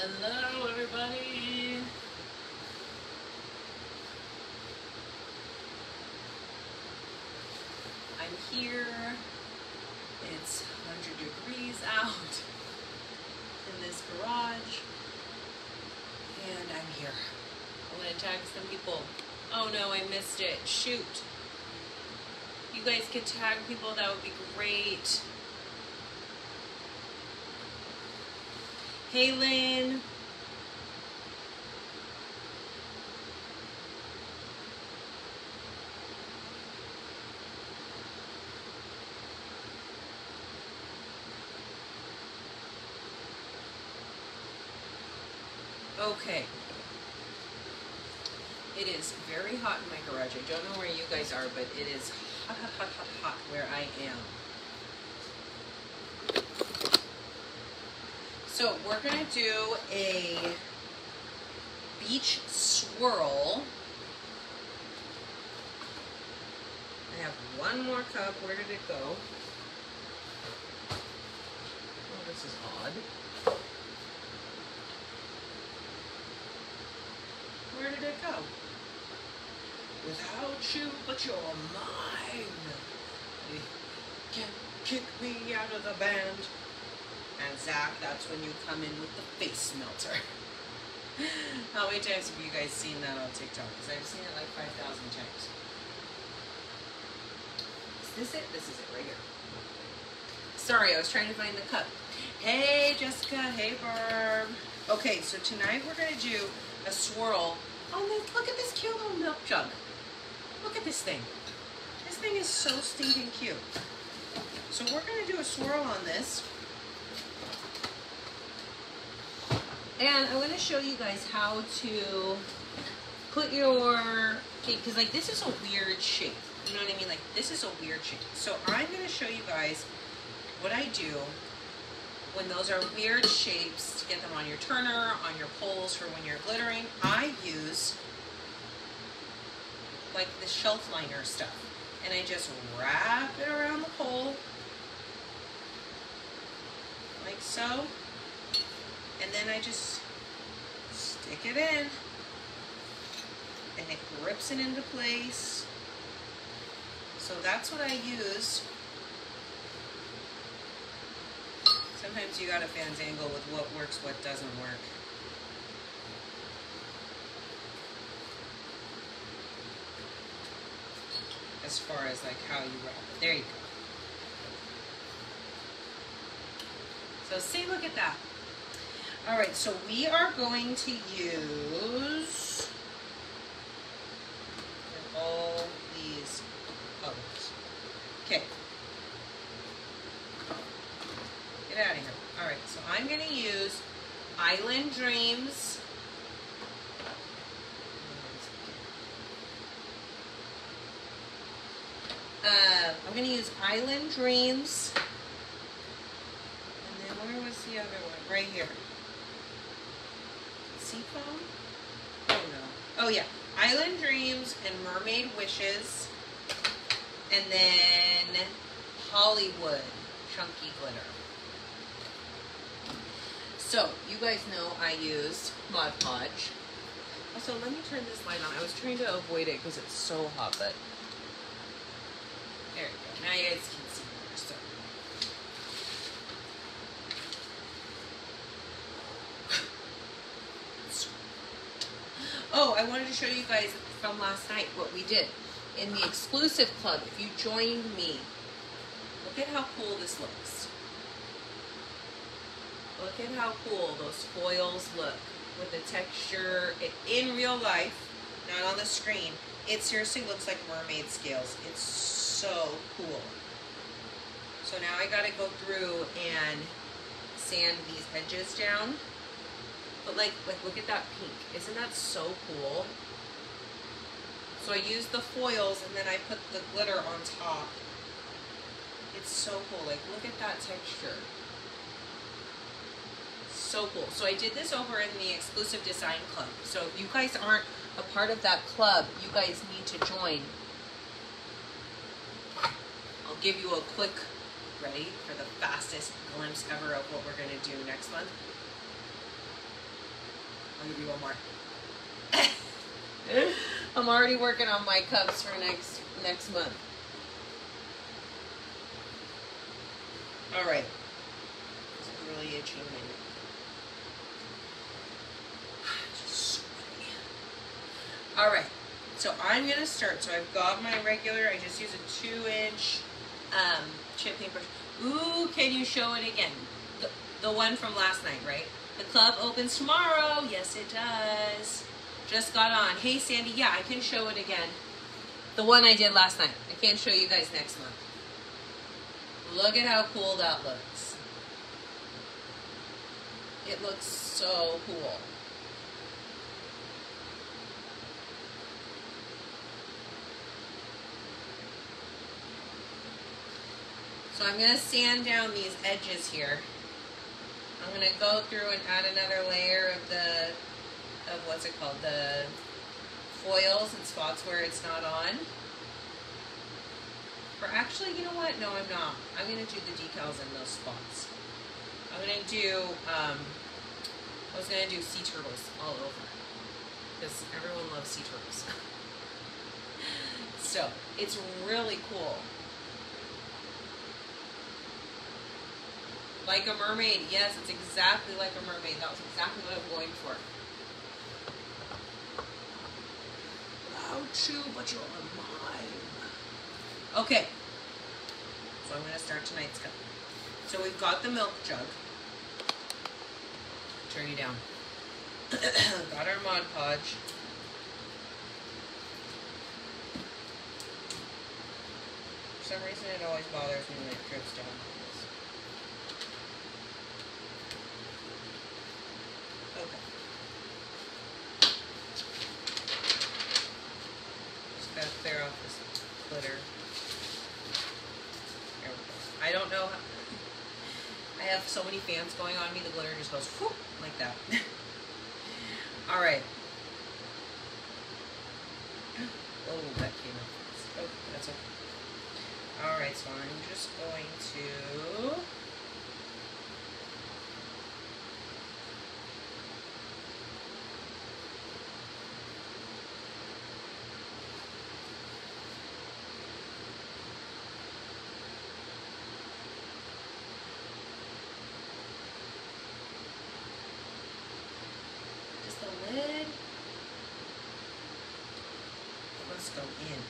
Hello, everybody. I'm here. It's 100 degrees out in this garage, and I'm here. I'm gonna tag some people. Oh no, I missed it. Shoot. You guys could tag people, that would be great. Hey, Lynn. Okay. It is very hot in my garage. I don't know where you guys are, but it is hot, hot, hot, hot, hot where I am. So we're gonna do a beach swirl. I have one more cup. Where did it go? Oh, this is odd. Where did it go? Without you, but you're mine. You can't kick me out of the band. And Zach, that's when you come in with the face melter. How many times have you guys seen that on TikTok? Because I've seen it like 5,000 times. Is this it? This is it right here. Sorry, I was trying to find the cup. Hey, Jessica. Hey, Barb. Okay, so tonight we're going to do a swirl on this. Look at this cute little milk jug. Look at this thing. This thing is so stinking cute. So we're going to do a swirl on this. And I'm going to show you guys how to put your, because like this is a weird shape. You know what I mean? Like this is a weird shape. So I'm going to show you guys what I do when those are weird shapes to get them on your turner, on your poles for when you're glittering. I use like the shelf liner stuff. And I just wrap it around the pole like so. And then I just stick it in and it grips it into place. So that's what I use. Sometimes you gotta fandangle with what works, what doesn't work. As far as like how you wrap it. There you go. So see, look at that. All right, so we are going to use all these colors. Okay. Get out of here. All right, so I'm going to use Island Dreams. I'm going to use Island Dreams. And then where was the other one? Right here. Seafoam? Oh no. Oh yeah. Island Dreams and Mermaid Wishes. And then Hollywood Chunky Glitter. So, you guys know I used Mod Podge. Also, let me turn this light on. I was trying to avoid it because it's so hot, but there you go. Now you guys can see more. So. Oh, I wanted to show you guys from last night what we did. In the exclusive club, if you joined me, look at how cool this looks. Look at how cool those foils look with the texture in real life, not on the screen. It seriously looks like mermaid scales. It's so cool. So now I gotta go through and sand these edges down. But like look at that pink. Isn't that so cool? So I use the foils and then I put the glitter on top. It's so cool. Like look at that texture. So cool. So I did this over in the exclusive design club. So if you guys aren't a part of that club, you guys need to join. I'll give you a quick, ready for the fastest glimpse ever of what we're going to do next month. I'll give you one more. I'm already working on my cups for next month. All right. It's really itching. Just sweaty. All right. So I'm gonna start. So I've got my regular. I just use a 2-inch chip paper. Ooh, can you show it again? The one from last night, right? The club opens tomorrow. Yes, it does. Just got on. Hey, Sandy. Yeah, I can show it again. The one I did last night. I can't show you guys next month. Look at how cool that looks. It looks so cool. So I'm going to sand down these edges here. I'm going to go through and add another layer of what's it called? The foils and spots where it's not on. Or actually, you know what? No, I'm not. I'm going to do the decals in those spots. I'm going to do, I was going to do sea turtles all over. Because everyone loves sea turtles. So, it's really cool. Like a mermaid. Yes, it's exactly like a mermaid. That was exactly what I'm going for. Without you, but you're mine. Okay. So I'm going to start tonight's cup. So we've got the milk jug. Turn you down. Got our Mod Podge. For some reason it always bothers me when it drips down. Clear off this glitter. There we go. I don't know. I have so many fans going on me, the glitter just goes whoop, like that. All right. Oh, that came out. Oh, that's okay. All right, so I'm just going to go in.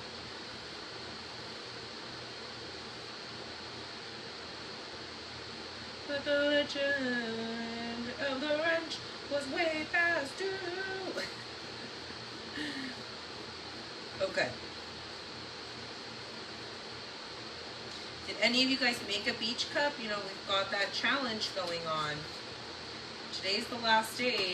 But the legend of the wrench was way past due. Okay. Did any of you guys make a beach cup? You know, we've got that challenge going on. Today's the last day.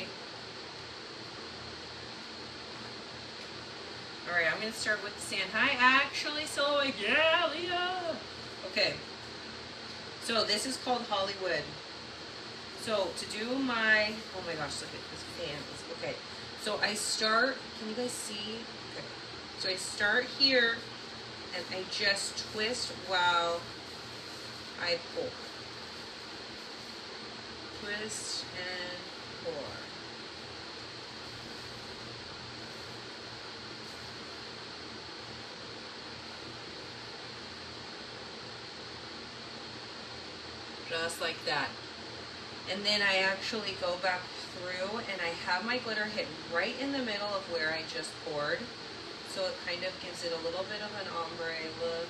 Alright, I'm going to start with the sand. Hi, Ashley, so yeah, Leah. Okay. So this is called Hollywood. So to do my, oh my gosh, look at this fan. Okay. So I start, can you guys see? Okay. So I start here and I just twist while I pull. Twist and pour. Just like that. And then I actually go back through and I have my glitter hit right in the middle of where I just poured. So it kind of gives it a little bit of an ombre look.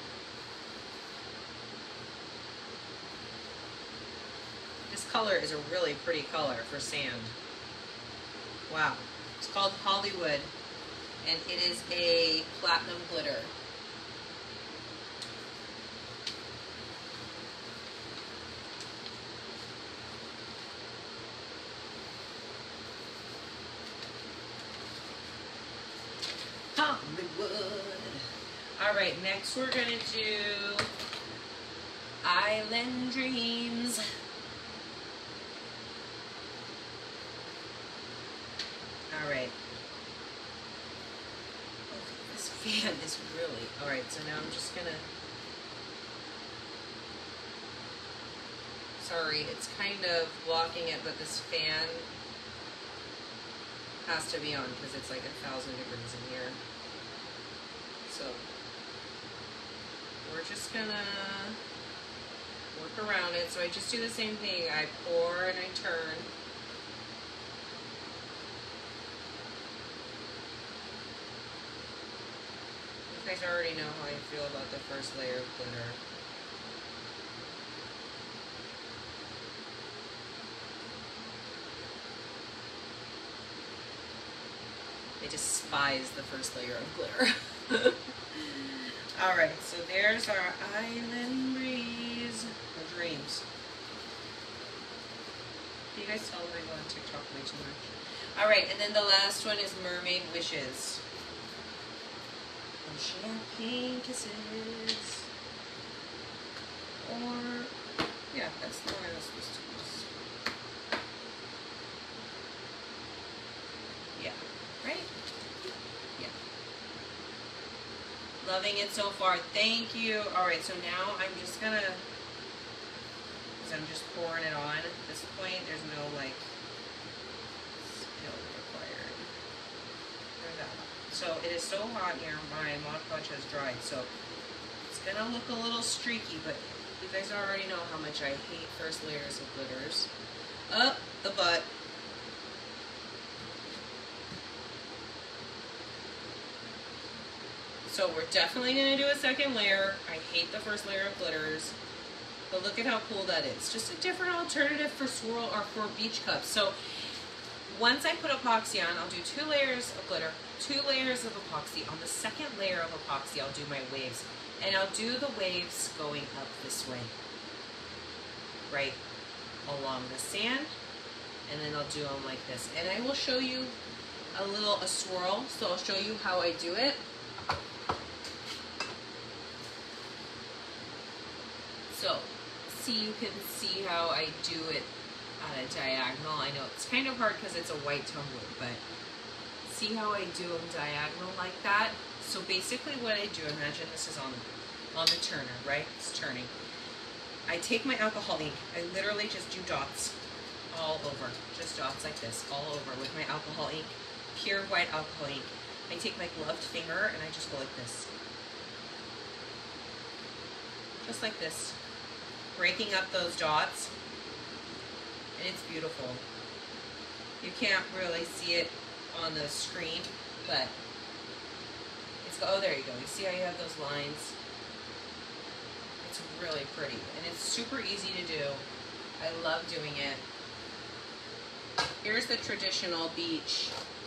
This color is a really pretty color for sand. Wow. It's called Hollywood and it is a platinum glitter. Alright, next we're going to do Island Dreams. Alright. Okay, this fan is really... Alright, so now I'm just going to... Sorry, it's kind of blocking it, but this fan has to be on because it's like 1,000 degrees in here. So we're just gonna work around it. So I just do the same thing. I pour and I turn. You guys already know how I feel about the first layer of glitter. I despise the first layer of glitter. Alright, so there's our Island Breeze. Or Dreams. Do you guys tell that I go on TikTok way too much? Alright, and then the last one is Mermaid Wishes. And Champagne Kisses. Or, yeah, that's the one I was supposed to use. Yeah, right? Yeah. Loving it so far. Thank you. Alright, so now I'm just gonna, because I'm just pouring it on at this point. There's no like skill required. There's that. So it is so hot here. My Mod Podge has dried, so it's gonna look a little streaky, but you guys already know how much I hate first layers of glitters. Up the butt. So we're definitely going to do a second layer. I hate the first layer of glitters, but look at how cool that is. Just a different alternative for swirl or for beach cups. So once I put epoxy on, I'll do 2 layers of glitter, 2 layers of epoxy. On the second layer of epoxy, I'll do my waves. And I'll do the waves going up this way, right along the sand, and then I'll do them like this. And I will show you a swirl, so I'll show you how I do it. So, you can see how I do it on a diagonal. I know it's kind of hard because it's a white tumbler, but see how I do them diagonal like that? So basically what I do, imagine this is on the turner, right? It's turning. I take my alcohol ink. I literally just do dots all over. Just dots like this, all over with my alcohol ink. Pure white alcohol ink. I take my gloved finger and I just go like this. Just like this. Breaking up those dots, and it's beautiful. You can't really see it on the screen, but it's, oh, there you go. You see how you have those lines? It's really pretty, and it's super easy to do. I love doing it. Here's the traditional beach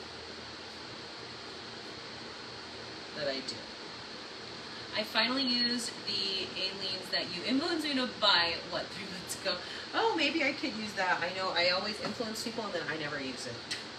that I do. I finally used the Aleene's that you influenced me to buy, what, 3 months ago? Oh, maybe I could use that. I know I always influence people and then I never use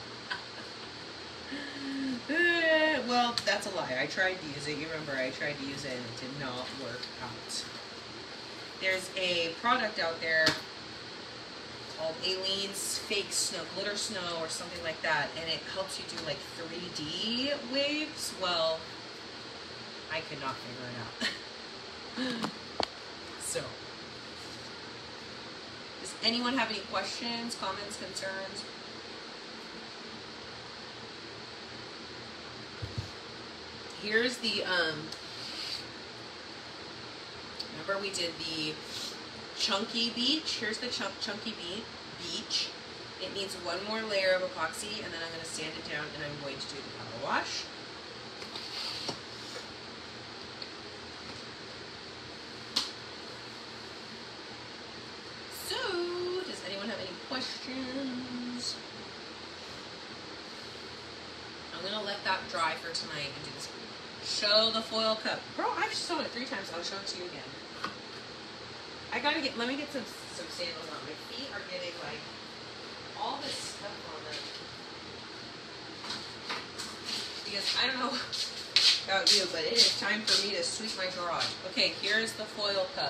it. Well, that's a lie. I tried to use it. You remember I tried to use it and it did not work out. There's a product out there called Aleene's Fake Snow, Glitter Snow or something like that, and it helps you do like 3D waves. Well, I could not figure it out. So, does anyone have any questions, comments, concerns? Here's the, remember we did the chunky beach? Here's the chunky beach. It needs 1 more layer of epoxy, and then I'm going to sand it down, and I'm going to do the power wash. Questions? I'm gonna let that dry for tonight and do this. Show the foil cup. Girl, I've shown it 3 times. I'll show it to you again. I gotta get, let me get some sandals on. My feet are getting like all this stuff on them. Because I don't know about you, but it is time for me to sweep my garage. Okay, here's the foil cup.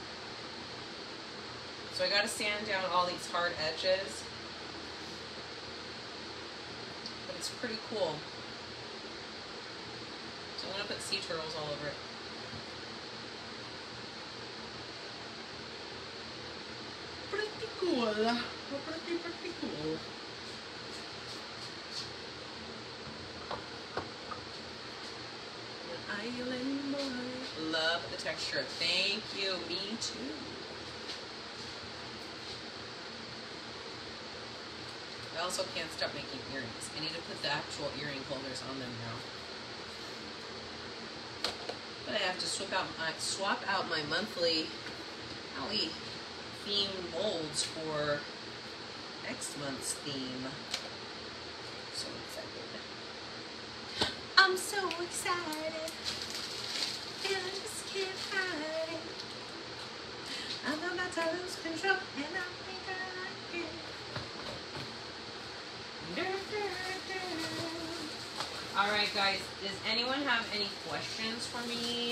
So I gotta sand down all these hard edges, but it's pretty cool. So I'm gonna put sea turtles all over it. Pretty cool. Pretty cool. Island boy. Love the texture. Thank you. Me too. I also can't stop making earrings. I need to put the actual earring holders on them now. But I have to swap out my monthly theme molds for next month's theme. So excited. I'm so excited. And I just can't hide it. I'm about to lose control and I think I like it. Alright guys, does anyone have any questions for me?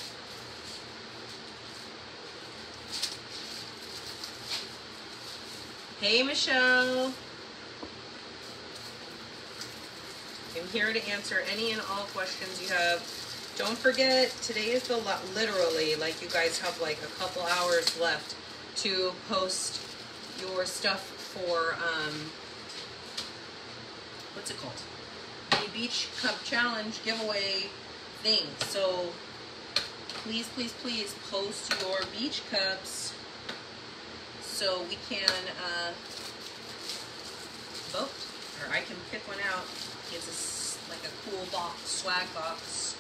Hey Michelle. I'm here to answer any and all questions you have. Don't forget, today is the literally, like, you guys have like a couple hours left to post your stuff for what's it called? The Beach Cup Challenge giveaway thing. So please, please, please post your beach cups so we can vote, or I can pick one out. Gives us like a cool box, swag box.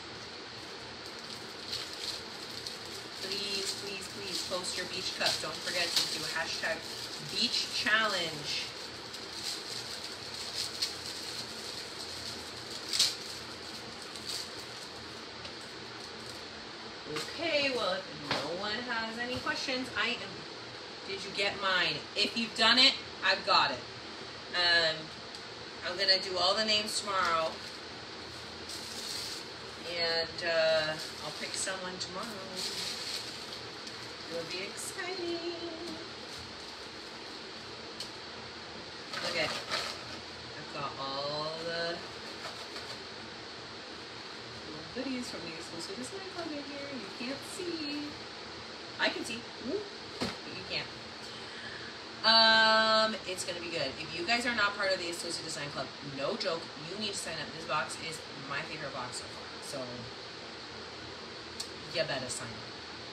Please, please, please post your beach cups. Don't forget to do a hashtag beach challenge. Okay, well, if no one has any questions, did you get mine? If you've done it, I've got it. I'm gonna do all the names tomorrow, and I'll pick someone tomorrow. It'll be exciting. Okay, I've got all the goodies from the exclusive design club in here. You can't see. I can see. Woo. But you can't. It's gonna be good. If you guys are not part of the exclusive design club, no joke, you need to sign up. This box is my favorite box so far. So you better sign up.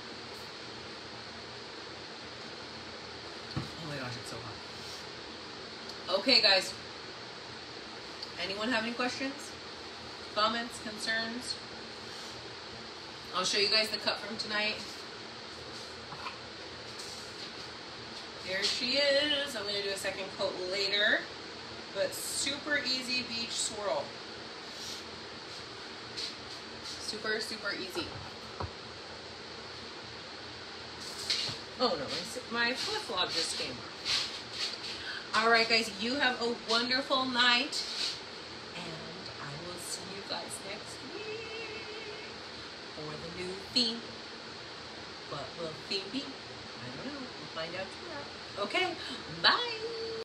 Oh my gosh, it's so hot. Okay, guys. Anyone have any questions? Comments, concerns? I'll show you guys the cup from tonight. Here she is. I'm going to do a second coat later. But super easy beach swirl. Super, super easy. Oh no, my flip-flop just came off. Alright guys, you have a wonderful night. And I will see you guys next week for the new theme. What will the theme be? I don't know. We'll find out tomorrow. Okay, bye.